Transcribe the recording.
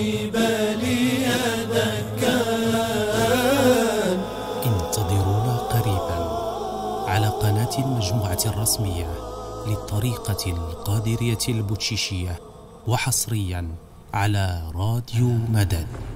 بالي دكان. انتظرونا قريبا على قناة المجموعة الرسمية للطريقة القادرية البوتشيشية، وحصريا على راديو مدد.